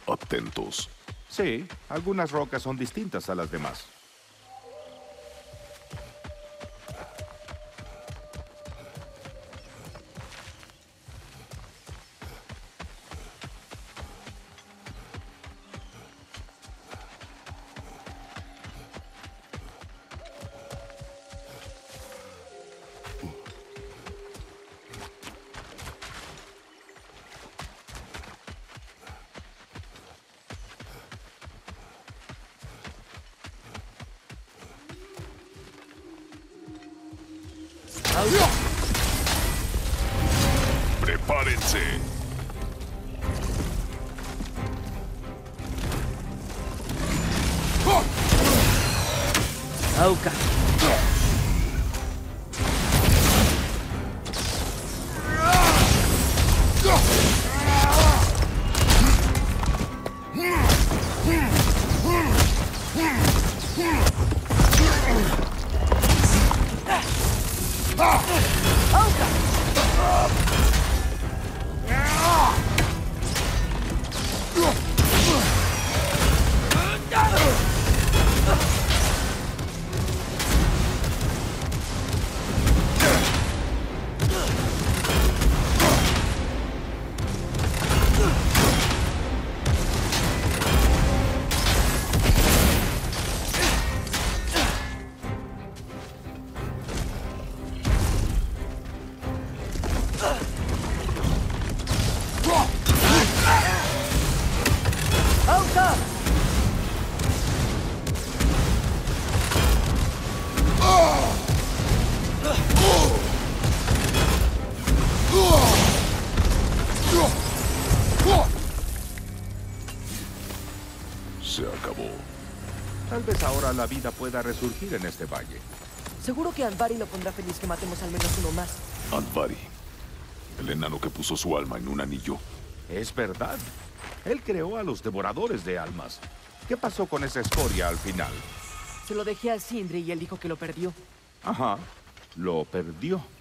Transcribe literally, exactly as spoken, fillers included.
Atentos. Sí, algunas rocas son distintas a las demás. ¡Prepárense! Auca. Se acabó. Tal vez ahora la vida pueda resurgir en este valle. Seguro que Andvari lo pondrá feliz que matemos al menos uno más. Andvari. El enano que puso su alma en un anillo. Es verdad. Él creó a los devoradores de almas. ¿Qué pasó con esa escoria al final? Se lo dejé a Sindri y él dijo que lo perdió. Ajá, lo perdió.